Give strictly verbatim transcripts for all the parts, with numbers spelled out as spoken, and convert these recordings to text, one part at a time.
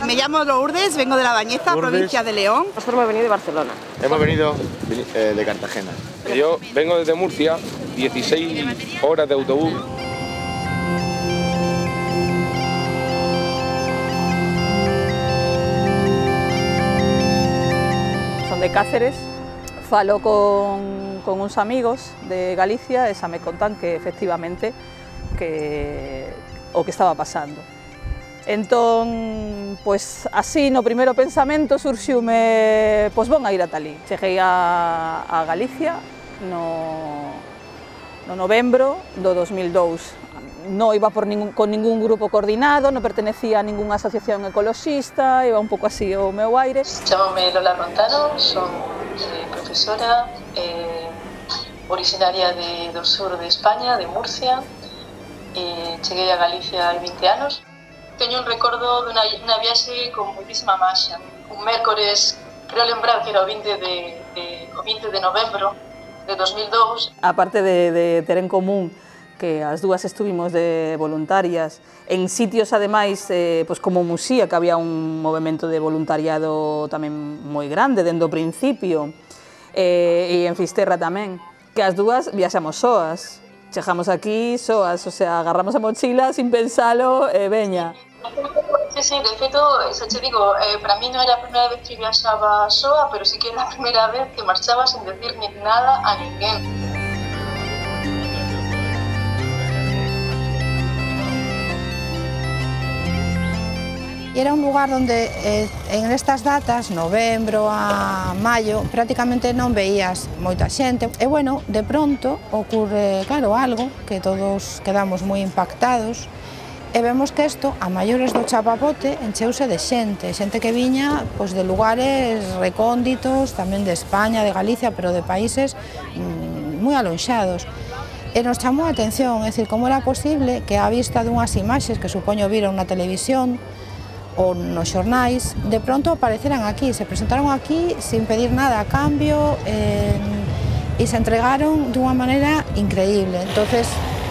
Me llamo Lourdes, vengo de La Bañeza, Lourdes. Provincia de León. Nosotros hemos venido de Barcelona. Hemos venido eh, de Cartagena. Yo vengo desde Murcia, dieciséis horas de autobús. Son de Cáceres. Falo con, con uns amigos de Galicia e xa me contan que efectivamente que o que estaba pasando. Entón, pois así no primeiro pensamento surxiume, pois bon a ir ata ali. Cheguei a, a Galicia no, no novembro do dos mil dous. Non iba por ningún, con ningún grupo coordinado, non pertenecía a ningunha asociación ecoloxista, iba un pouco así o meu aire. Chámame Lola Montano, son eh, profesora eh, originaria de, do sur de España, de Murcia. Eh, cheguei a Galicia hai vinte anos. Teño un recordo dunha unha viaxe con moitísima marxa. Un mércores, creo lembrar que era o vinte de, de, o vinte de novembro de dos mil dous. A parte de, de ter en común que as dúas estuvimos de voluntarias en sitios, ademais, eh, pois como Muxía, que había un movimento de voluntariado tamén moi grande, dende o principio, eh, e en Fisterra tamén, que as dúas viaxamos soas. Chegamos aquí soas, o sea, agarramos a mochila sin pensalo e veña. Sí, sí, de feito, xa te digo, eh, para mí non era a primeira vez que viaxaba soa, pero sí que era a primeira vez que marchaba sin decirme nada a ninguén. Era un lugar donde eh, en estas datas, novembro a maio, prácticamente non veías moita xente. E bueno, de pronto ocurre, claro, algo que todos quedamos moi impactados e vemos que isto, a maiores do chapapote, encheuse de xente, xente que viña pois, de lugares recónditos, tamén de España, de Galicia, pero de países mmm, moi alonxados. E nos chamou a atención, é dicir, como era posible que a vista dunhas imaxes que supoño viron na televisión ou nos xornais, de pronto apareceran aquí, se presentaron aquí sin pedir nada a cambio eh, e se entregaron dunha maneira increíble. Entonces,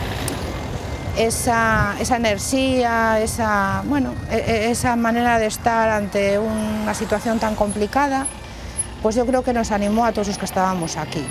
esa, esa enerxía, esa, bueno, esa manera de estar ante unha situación tan complicada, pues yo creo que nos animó a todos os que estábamos aquí.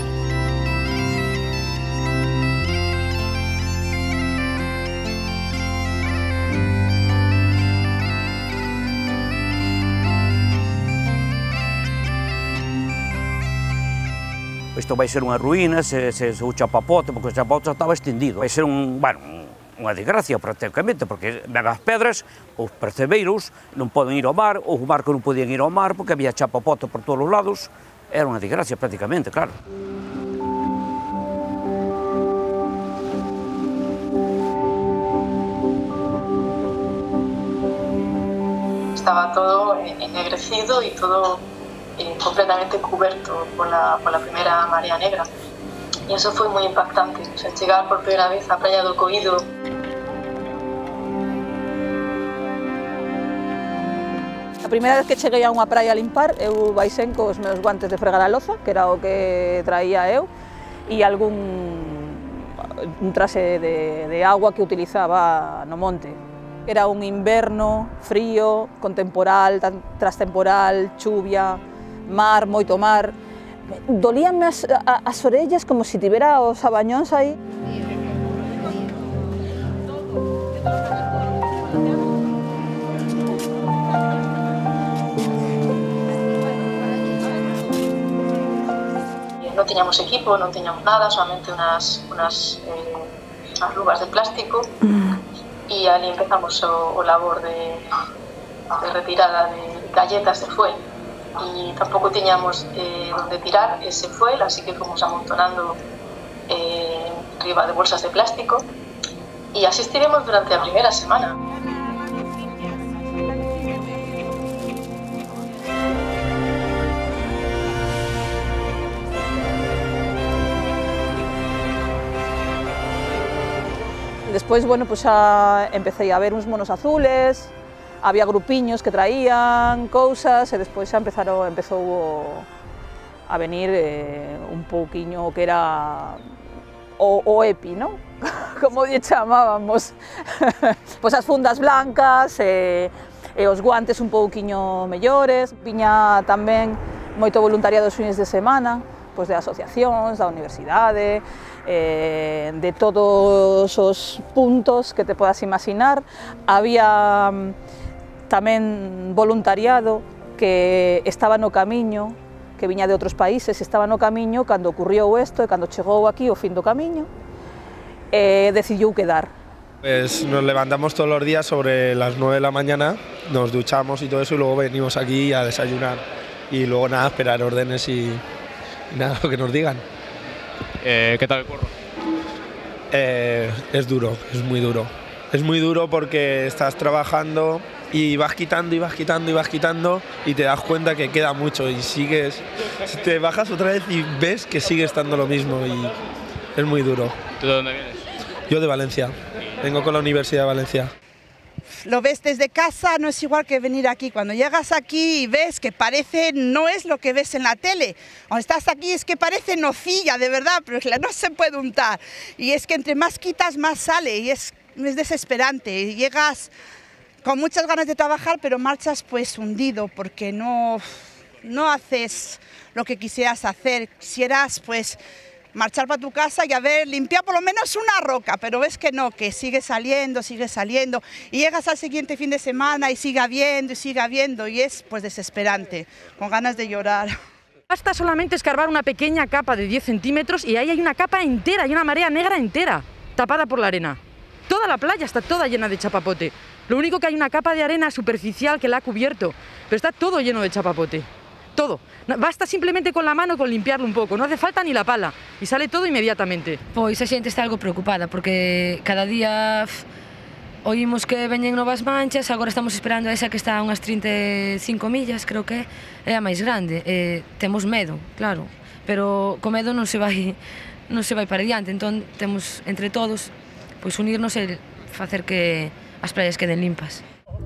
Isto vai ser unha ruína, se, se, se o chapapote, porque o chapapote já estaba extendido. Vai ser un, bueno, unha desgracia prácticamente, porque ven as pedras, os percebeiros non poden ir ao mar, os barcos non podían ir ao mar, porque había chapapote por todos os lados. Era unha desgracia prácticamente, claro. Estaba todo ennegrecido e todo Eh, completamente cubierto por la, por la primera marea negra, y eso fue muy impactante. O sea, llegar por primera vez a Praia do Coído. A primeira vez que cheguei a unha praia a limpar, eu baixen cos meus guantes de fregar a loza, que era o que traía eu, e algún un traxe de, de agua que utilizaba no monte. Era un inverno frío, con temporal, tras temporal, chuvia, mar, moito mar. Dolíanme as, as orellas como se tivera os abañóns aí. Non tiñamos equipo, non tiñamos nada, solamente unas, unas, eh, unas luvas de plástico, e ali empezamos o, o labor de, de retirada de galletas de fuel. Y tampoco teníamos eh, donde tirar ese fuel, así que fuimos amontonando eh, arriba de bolsas de plástico, y así estivemos durante la primera semana. Despois, bueno, pues xa empecé a ver uns monos azules, había grupiños que traían cousas e despois xa empezaron, empezou a venir eh, un pouquiño que era o, o EPI, non? Como lle chamábamos. Pois as fundas blancas, eh, e os guantes un pouquiño mellores. Viña tamén moito voluntariado os fines de semana, pois de asociacións, da universidade, eh, de todos os puntos que te podas imaginar. Había tamén voluntariado que estaba no camiño, que viña de outros países, estaba no camiño cando ocurriu isto e cando chegou aquí o fin do camiño, eh, decidiu quedar. Pues nos levantamos todos los días sobre las nueve de la mañana, nos duchamos y todo eso y luego venimos aquí a desayunar y luego nada, esperar órdenes y, y nada, lo que nos digan. Eh, ¿Qué tal el curro? Eh, es duro, es muy duro. Es muy duro porque estás trabajando y vas quitando y vas quitando y vas quitando y te das cuenta que queda mucho y sigues, te bajas otra vez y ves que sigue estando lo mismo y es muy duro. ¿Tú de dónde vienes? Yo de Valencia, vengo con la Universidad de Valencia. Lo ves desde casa, no es igual que venir aquí. Cuando llegas aquí y ves que parece, no es lo que ves en la tele. Cuando estás aquí es que parece nocilla, de verdad, pero no se puede untar. Y es que entre más quitas, más sale y es, es desesperante. Y llegas con muchas ganas de trabajar, pero marchas pues hundido porque no, no haces lo que quisieras hacer. Quisieras pues marchar para tu casa y haber limpiado por lo menos una roca, pero ves que no, que sigue saliendo, sigue saliendo y llegas al siguiente fin de semana y sigue habiendo y sigue habiendo y es pues desesperante, con ganas de llorar. Basta solamente escarbar una pequeña capa de diez centímetros y ahí hay una capa entera, hay una marea negra entera, tapada por la arena. Toda la playa está toda llena de chapapote. Lo único que hay una capa de arena superficial que la ha cubierto, pero está todo lleno de chapapote. Todo. Basta simplemente con la mano con limpiarlo un pouco, non hace falta ni la pala e sale todo inmediatamente. Pois a xente está algo preocupada porque cada día pff, oímos que veñen novas manchas, agora estamos esperando a esa que está a unhas trinta e cinco millas, creo que é a máis grande. Eh, temos medo, claro, pero co medo non se vai non se vai para diante, entón temos entre todos pois unirnos e facer que as praias queden limpas.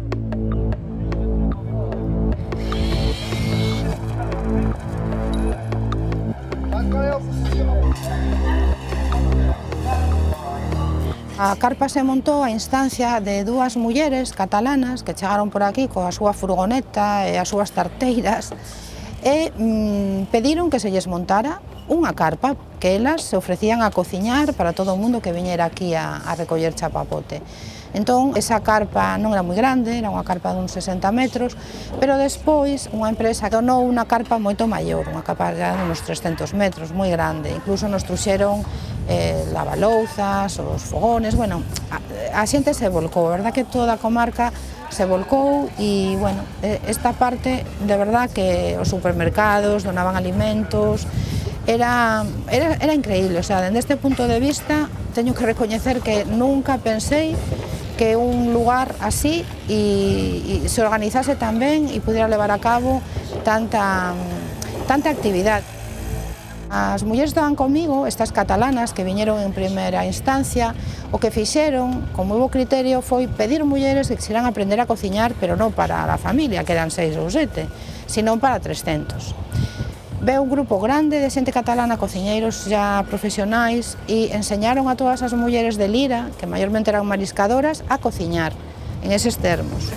A carpa se montou a instancia de dúas mulleres catalanas que chegaron por aquí coa súa furgoneta e as súas tarteiras e mm, pediron que se lles montara unha carpa que elas se ofrecían a cociñar para todo o mundo que viñera aquí a, a recoller chapapote. Entón, esa carpa non era moi grande, era unha carpa de uns sesenta metros, pero despois unha empresa donou unha carpa moito maior, unha carpa de uns trescentos metros, moi grande. Incluso nos truxeron eh, lavalouzas, os fogones, bueno, a, a xente se volcou, a verdad que toda a comarca se volcou e, bueno, esta parte, de verdad que os supermercados donaban alimentos, era, era, era increíble, o sea, desde este punto de vista teño que recoñecer que nunca pensei que un lugar así y, y se organizase tan ben e pudiera levar a cabo tanta, tanta actividade. As mulleres estaban comigo, estas catalanas que viñeron en primeira instancia, o que fixeron, con moi bo criterio, foi pedir mulleres que quixeran aprender a cociñar, pero non para a familia, que eran seis ou sete, sino para trescentos. Veu un grupo grande de xente catalana, cociñeiros ya profesionais, e enseñaron a todas as mulleres de Lira, que maiormente eran mariscadoras, a cociñar en eses termos.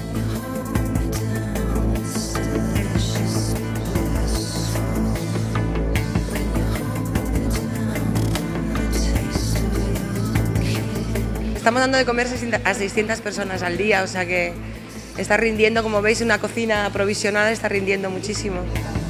Estamos dando de comer a seiscientas personas al día, o sea que está rindiendo, como veis, una cocina provisional está rindiendo muchísimo.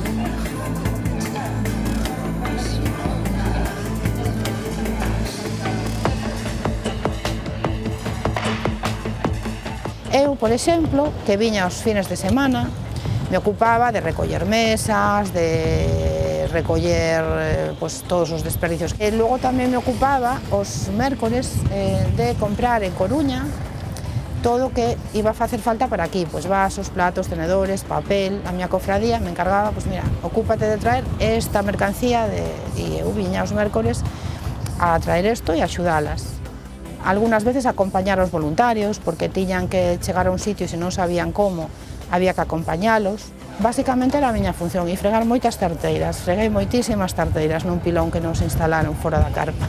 Eu, por exemplo, que viña aos fines de semana, me ocupaba de recoller mesas, de recoller pues, todos os desperdicios. E logo tamén me ocupaba os mércores eh, de comprar en Coruña todo o que iba a facer falta para aquí, pues vasos, platos, tenedores, papel. A miña cofradía me encargaba, pues mira, ocúpate de traer esta mercancía de... e eu viña os mércores a traer isto e axudalas. Algunas veces acompañar aos voluntarios, porque tiñan que chegar a un sitio e se non sabían como, había que acompañalos. Básicamente era a miña función e fregar moitas tarteiras, freguei moitísimas tarteiras nun pilón que nos instalaron fora da carpa.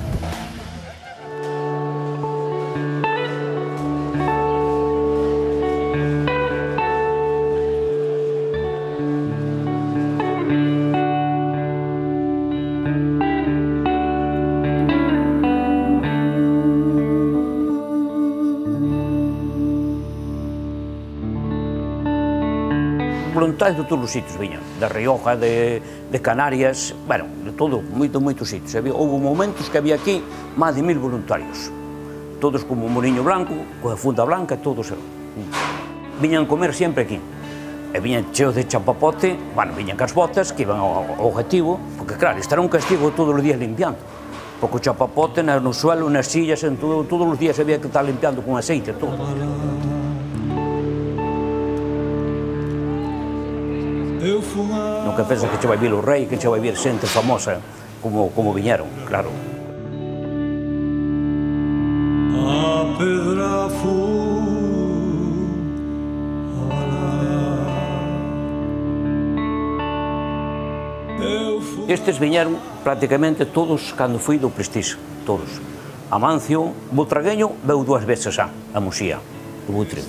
voluntarios de todos os sitios viñan, da Rioja, de, de Canarias, bueno, de todo, moito, moitos sitios. Había, houve momentos que había aquí máis de mil voluntarios, todos como un moriño blanco, coa funda blanca, todos. Viñan comer sempre aquí, e viñan cheos de chapapote, bueno, viñan cas botas, que iban ao, ao objetivo, porque claro, isto era un castigo todos os días limpiando, porque o chapapote no suelo, nas sillas, en todo, todos os días había que estar limpiando con aceite, todo. Nunca pensa que che vai vir o rei, que che vai vir xente famosa como, como viñeron, claro. A pedra Estes viñeron prácticamente todos cando fui do Prestige, todos. Amancio, Butragueño, veu dúas veces a, a Muxía, o Butre.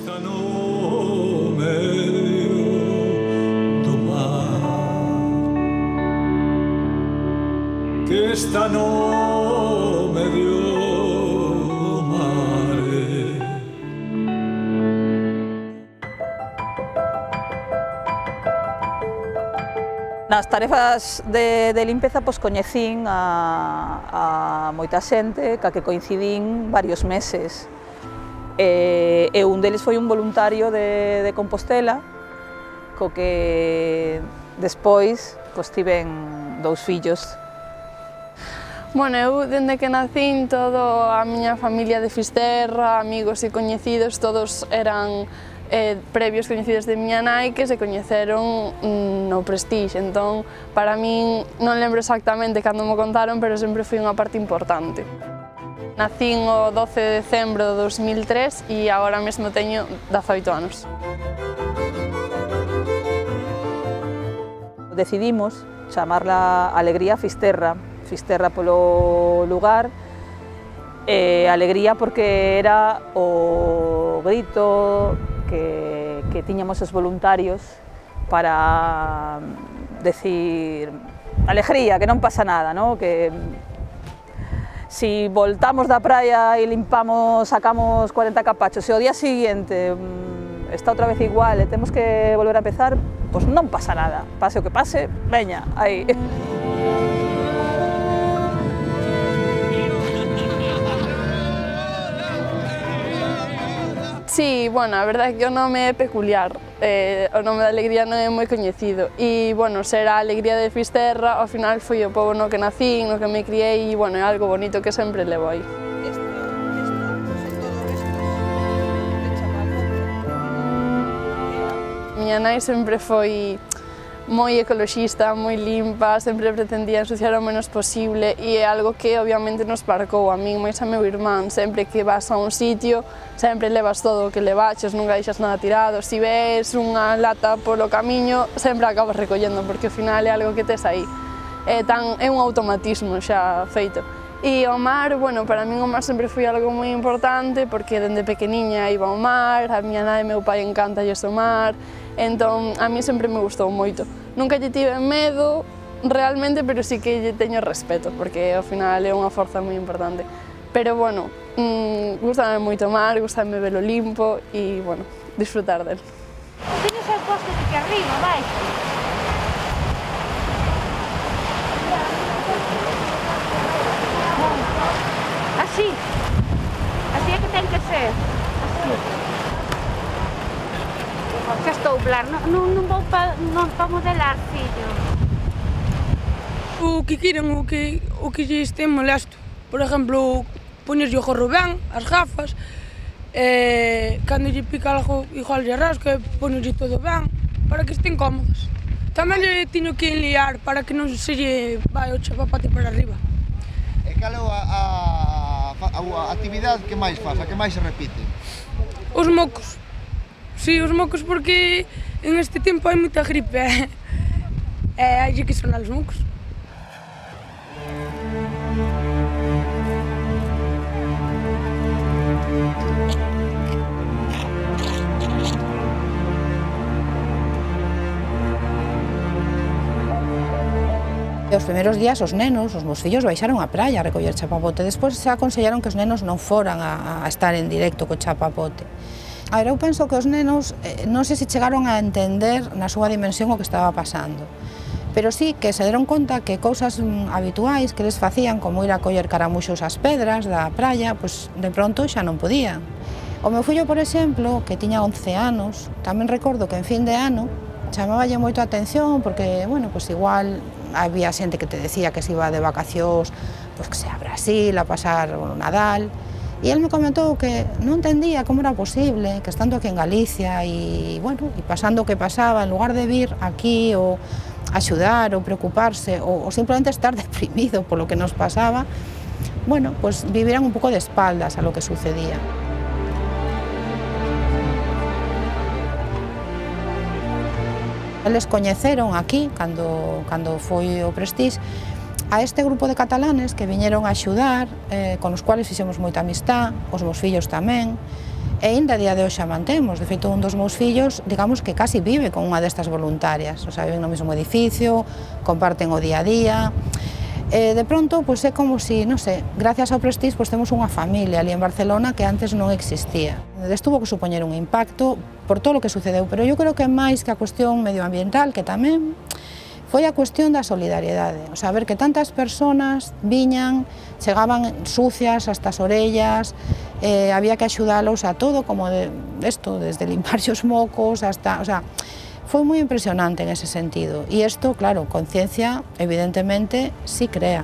Que esta no me dio mare. Nas tarefas de, de limpeza, pois, coñecín a, a moita xente, ca que coincidín varios meses. E, e un deles foi un voluntario de, de Compostela, co que despois pois, tiven dous fillos. Bueno, eu, dende que nacín, toda a miña familia de Fisterra, amigos e coñecidos, todos eran eh, previos coñecidos de miña nai que se coñeceron mm, no Prestige. Entón, para min, non lembro exactamente cando me contaron, pero sempre foi unha parte importante. Nacín o doce de decembro de dos mil tres e agora mesmo teño dezaoito anos. Decidimos chamarla Alegría Fisterra, Fisterra polo lugar, e Alegría porque era o grito que, que tiñamos os voluntarios para decir alegría, que non pasa nada, ¿no? Que si voltamos da praia e limpamos, sacamos cuarenta capachos e o día siguiente está outra vez igual e temos que volver a empezar, pois non pasa nada, pase o que pase, veña, aí. Sí, bueno, a verdade é que o nome é peculiar, eh, o nome da Alegría non é moi coñecido e, bueno, ser a Alegría de Fisterra, ao final foi o pobo no que nací, no que me criei e, bueno, é algo bonito que sempre levo aí. Miña nai sempre foi moi ecoloxista, moi limpa, sempre pretendía ensuciar o menos posible e é algo que obviamente nos marcou a min, máis a meu irmán. Sempre que vas a un sitio, sempre levas todo o que levaches, nunca deixas nada tirado. Se ves unha lata polo camiño, sempre acabas recollendo, porque ao final é algo que tes aí. É, tan, é un automatismo xa feito. E o mar, bueno, para min o mar sempre foi algo moi importante, porque dende pequeniña iba ao mar, a miña nai e meu pai encanta o mar, entón a mí sempre me gustou moito. Nunca lle tive medo realmente, pero sí que lle teño respeto, porque ao final é unha forza moi importante. Pero, bueno, mmm, gustame moito o mar, gustame velo limpo e, bueno, disfrutar del. Teñes as costas aquí arriba, vai. Así, así é que ten que ser. Así. Xa estou, Blar, non, non vou pa, non pa modelar, fillo. O que queiran, o que, o que lle este molesto. Por exemplo, poñes o gorro ben, as gafas, e cando lle pica algo, igual lle rasca, poñes todo ben, para que estén cómodos. Tamén lle tiño que enliar para que non se lle vai o chapapote para arriba. E cal é a, a, a actividade que máis faz, a que máis se repite? Os mocos. Si, os mocos porque en este tempo hai moita gripe e hai que sonar os mocos. Os primeiros días os nenos, os meus fillos, baixaron á praia a recoller chapapote. Despois se aconsellaron que os nenos non foran a, a estar en directo co chapapote. A ver, eu penso que os nenos eh, non sei se chegaron a entender na súa dimensión o que estaba pasando, pero sí que se deron conta que cousas mm, habituais que les facían, como ir a coller caramuxos ás pedras da praia, pois de pronto xa non podían. O meu fillo, por exemplo, que tiña once anos, tamén recordo que en fin de ano chamáballe moito a atención porque, bueno, pois igual había xente que te decía que se iba de vacacións, pois que sea a Brasil, a pasar o Nadal, e el me comentou que non entendía como era posible que estando aquí en Galicia e, bueno, e pasando o que pasaba, en lugar de vir aquí ou axudar ou preocuparse ou, ou simplemente estar deprimido polo que nos pasaba, bueno, pois vivieran un pouco de espaldas a lo que sucedía. Eles coñeceron aquí, cando, cando foi o Prestige, a este grupo de catalanes que viñeron a axudar, eh, con os cuales fixemos moita amistad, os meus fillos tamén, e ainda a día de hoxe a mantemos. De feito, un dos meus fillos, digamos que casi vive con unha destas voluntarias, o sea, viven no mesmo edificio, comparten o día a día. Eh, de pronto, pois é como si, non sei, gracias ao Prestige, pois temos unha familia ali en Barcelona que antes non existía. Estuvo que supoñer un impacto por todo o que sucedeu, pero eu creo que máis que a cuestión medioambiental, que tamén foi a cuestión da solidariedade, o sea, ver que tantas persoas viñan, chegaban sucias hasta as orellas, eh, había que axudalos a todo, como de esto, desde limparse os mocos hasta, o sea, foi moi impresionante en ese sentido. E isto, claro, conciencia, evidentemente, sí crea.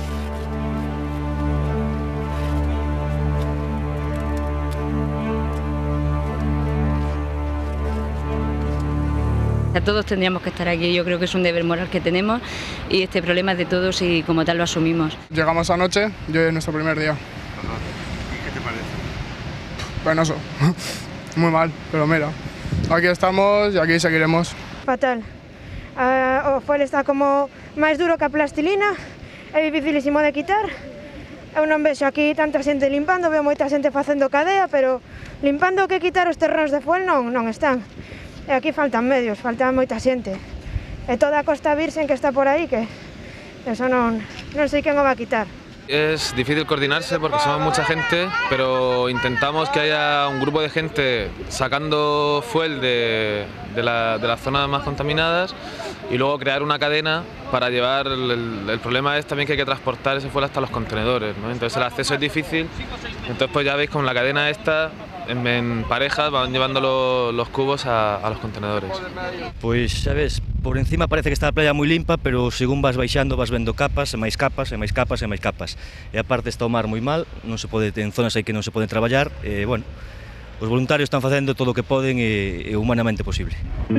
Todos tendríamos que estar aquí, yo creo que es un deber moral que tenemos y este problema es de todos y como tal lo asumimos. Llegamos anoche y hoy es nuestro primer día. ¿Y qué te parece? Penoso, muy mal, pero mira, aquí estamos y aquí seguiremos. Fatal, uh, o fuel está como máis duro que a plastilina, é dificilísimo de quitar. Eu non vexo aquí tanta xente limpando, veo moita xente facendo cadea, pero limpando o que quitar os terrenos de fuel non, non están. E aquí faltan medios, falta moita xente. E toda a Costa Virxen que está por aí, que eso non, non sei quen o va a quitar. Es difícil coordinarse porque somos mucha gente, pero intentamos que haya un grupo de gente sacando fuel de, de, la, de las zonas más contaminadas y luego crear una cadena para llevar, el, el problema es también que hay que transportar ese fuel hasta los contenedores, ¿no? Entonces el acceso es difícil, entonces pues ya veis con la cadena esta, en, en parejas van llevando lo, los cubos a, a los contenedores. Pois, sabes, por encima parece que está a playa moi limpa, pero según vas baixando vas vendo capas, e máis capas, e máis capas, e máis capas. E aparte está o mar moi mal, non se pode, en zonas aí que non se pode traballar, e, bueno, os voluntarios están facendo todo o que poden e, e humanamente posible.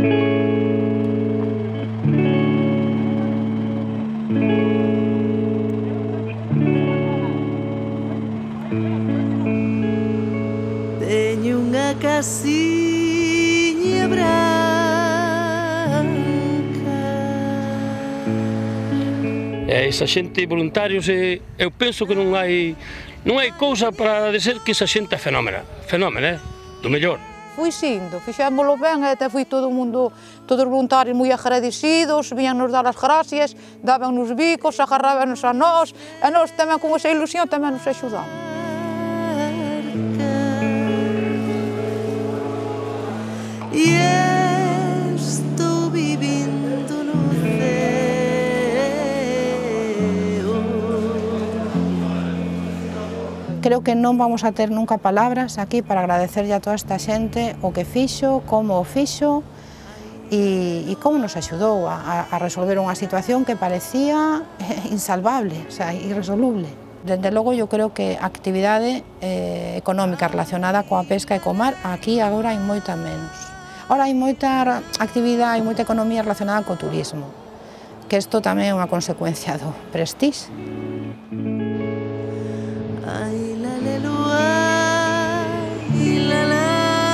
Teño unha casiña branca. E esa xente voluntarios, eu penso que non hai non hai cousa para dizer que esa xente é fenómena, fenómena, eh? Do mellor. Fui sindo, fixémolo ben, até foi todo o mundo, todos os voluntarios moi agradecidos, viñan nos dar as gracias, daban nos bicos, agarrábanos a nós, e nós tamén con esa ilusión tamén nos axudamos. E estou vivindo no ceo. Creo que non vamos a ter nunca palabras aquí para agradecerlle a toda esta xente o que fixo, como o fixo e, e como nos axudou a, a resolver unha situación que parecía insalvable, o sea, irresoluble. Dende logo, eu creo que a actividade eh, económica relacionada coa pesca e co mar aquí agora hai moita menos. Ahora hai moita actividade, hai moita economía relacionada co turismo, que isto tamén é unha consecuencia do Prestige. Ai, la, le, lu, ai, la, la,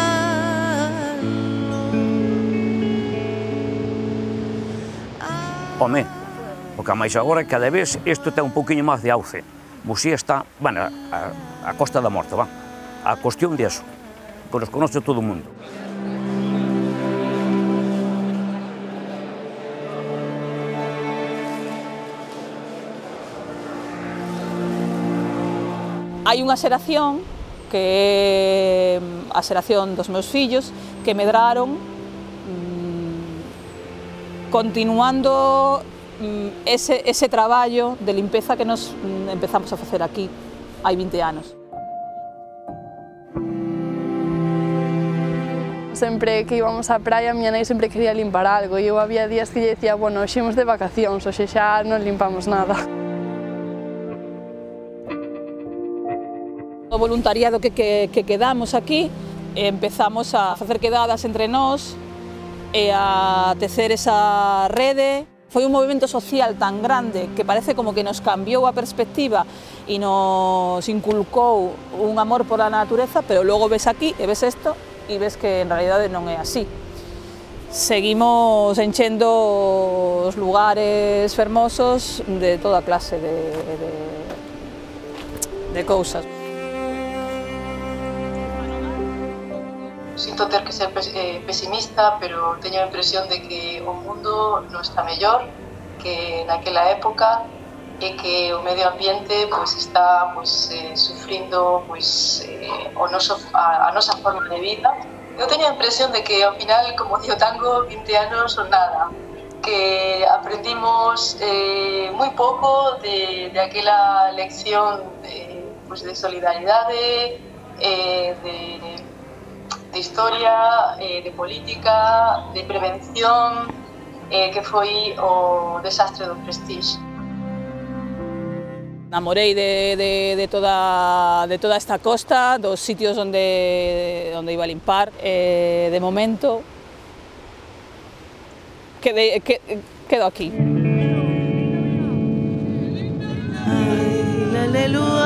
Home, o que máis agora cada vez isto ten un pouquiño máis de auce. Muxía está, bueno, a, a Costa da Morte, va, a cuestión de eso, que nos conoce todo o mundo. Hai unha xeración que é a xeración dos meus fillos, que medraron mmm, continuando mmm, ese, ese traballo de limpeza que nos mmm, empezamos a facer aquí hai vinte anos. Sempre que íbamos á praia, a miña nai sempre quería limpar algo e eu había días que lle decía, bueno, ximos de vacacións, hoxe xa non limpamos nada. O voluntariado que, que, que quedamos aquí, empezamos a facer quedadas entre nós e a tecer esa rede. Foi un movimento social tan grande que parece como que nos cambiou a perspectiva e nos inculcou un amor por a natureza, pero logo ves aquí e ves isto e ves que en realidade non é así. Seguimos enchendo os lugares fermosos de toda clase de, de, de cousas. Sinto ter que ser pesimista, pero teño a impresión de que o mundo non está mellor que naquela época e que o medio ambiente pois, está pois, eh, sufrindo pois, eh, o noso, a, a nosa forma de vida. Eu teño a impresión de que ao final, como di o tango, vinte anos son nada, que aprendimos eh, moi pouco de, de aquela lección de, pois, de solidaridade, eh, de, de historia, eh, de política, de prevención, eh, que foi o desastre do Prestige. Namorei de, de, de, toda, de toda esta costa, dos sitios onde, onde iba a limpar. Eh, de momento, quede, que, quedo aquí. Ay, la,